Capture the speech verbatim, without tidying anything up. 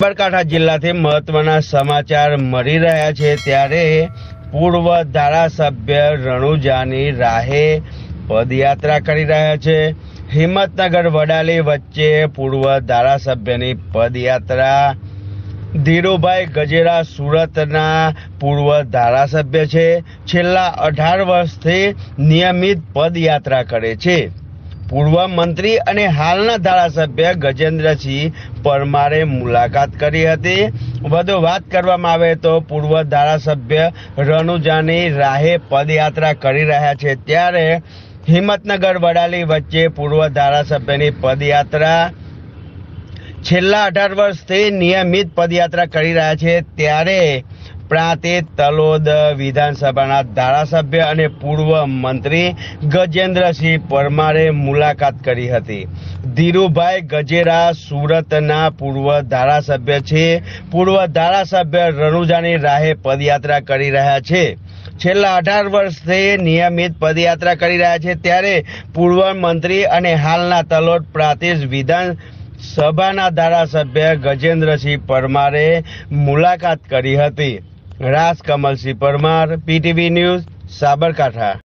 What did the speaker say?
સાબરકાંઠા જિલ્લાથી મહત્વના સમાચાર મળી રહ્યા છે ત્યારે પૂર્વ ધારાસભ્ય રણુજાની રાહે પદયાત્રા કરી રહ્યા છે। હિંમતનગર વડાલી વચ્ચે પૂર્વ ધારાસભ્યની પદયાત્રા। ધીરુભાઈ ગજેરા સુરતના પૂર્વ ધારાસભ્ય છે। છેલ્લા અઢાર વર્ષથી નિયમિત પદયાત્રા કરે છે। પૂર્વ મંત્રી અને હાલના ધારાસભ્ય ગજેન્દ્રસિંહ પરમારે મુલાકાત કરી હતી। વધુ વાત કરવામાં આવે તો પૂર્વ ધારાસભ્ય રણુજાની રાહે પદયાત્રા કરી રહ્યા છે ત્યારે હિંમતનગર વડાલી વચ્ચે પૂર્વ ધારાસભ્યની પદયાત્રા। છેલ્લા અઢાર વર્ષથી નિયમિત પદયાત્રા કરી રહ્યા છે ત્યારે પ્રાંતિજ તલોદ વિધાનસભાના ધારાસભ્ય અને પૂર્વ મંત્રી ગજેન્દ્રસિંહ પરમારે મુલાકાત કરી હતી। ધીરુભાઈ ગજેરા સુરતના પૂર્વ ધારાસભ્ય છે। પૂર્વ ધારાસભ્ય રણુજાની રાહે પદયાત્રા કરી રહ્યા છે। છેલ્લા અઢાર વર્ષથી નિયમિત પદયાત્રા કરી રહ્યા છે ત્યારે પૂર્વ મંત્રી અને હાલના તલોદ પ્રાંતિજ વિધાન સભાના ધારાસભ્ય ગજેન્દ્રસિંહ પરમારે મુલાકાત કરી હતી। Raj Kamalsinh Parmar, PTV news, Sabarkantha.